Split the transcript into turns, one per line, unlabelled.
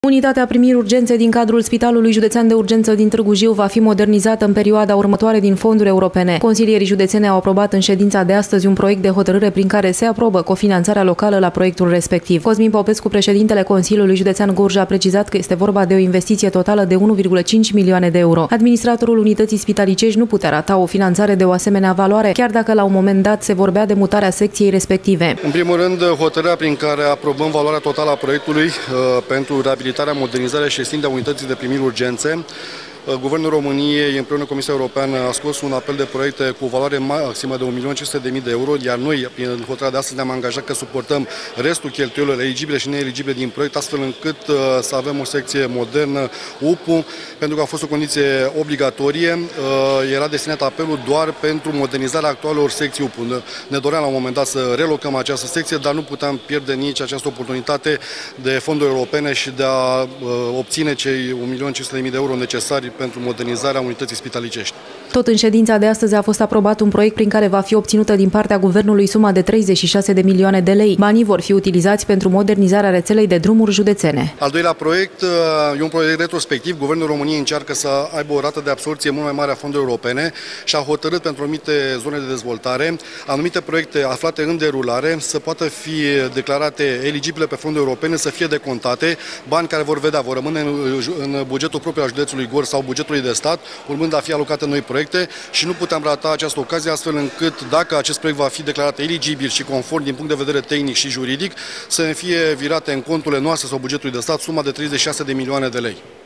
Unitatea primiri urgențe din cadrul Spitalului Județean de Urgență din Târgu Jiu va fi modernizată în perioada următoare din fonduri europene. Consilierii județene au aprobat în ședința de astăzi un proiect de hotărâre prin care se aprobă cofinanțarea locală la proiectul respectiv. Cosmin Popescu, președintele Consiliului Județean Gorj, a precizat că este vorba de o investiție totală de 1,5 milioane de euro. Administratorul unității spitalicești nu putea rata o finanțare de o asemenea valoare, chiar dacă la un moment dat se vorbea de mutarea secției respective.
În primul rând, hotărârea prin care aprobăm valoarea totală a proiectului pentru reabilitarea, modernizarea și extinderea unității de primiri urgențe. Guvernul României, împreună cu Comisia Europeană, a scos un apel de proiecte cu o valoare maximă de 1.500.000 de euro, iar noi, prin hotărârea de astăzi, ne-am angajat că suportăm restul cheltuielilor eligibile și neeligibile din proiect, astfel încât să avem o secție modernă, UPU, pentru că a fost o condiție obligatorie. Era destinat apelul doar pentru modernizarea actualelor secții UPU. Ne doream la un moment dat să relocăm această secție, dar nu puteam pierde nici această oportunitate de fonduri europene și de a obține cei 1.500.000 de euro necesari pentru modernizarea unității spitalicești.
Tot în ședința de astăzi a fost aprobat un proiect prin care va fi obținută din partea Guvernului suma de 36 de milioane de lei. Banii vor fi utilizați pentru modernizarea rețelei de drumuri județene.
Al doilea proiect e un proiect retrospectiv. Guvernul României încearcă să aibă o rată de absorbție mult mai mare a fondurilor europene și a hotărât pentru anumite zone de dezvoltare, anumite proiecte aflate în derulare să poată fi declarate eligibile pe fonduri europene, să fie decontate, bani care vor rămâne în bugetul propriu al județului Gorj sau bugetului de stat, urmând a fi alocate noi proiecte și nu putem rata această ocazie, astfel încât, dacă acest proiect va fi declarat eligibil și conform din punct de vedere tehnic și juridic, să fie virate în conturile noastre sau bugetului de stat suma de 36 de milioane de lei.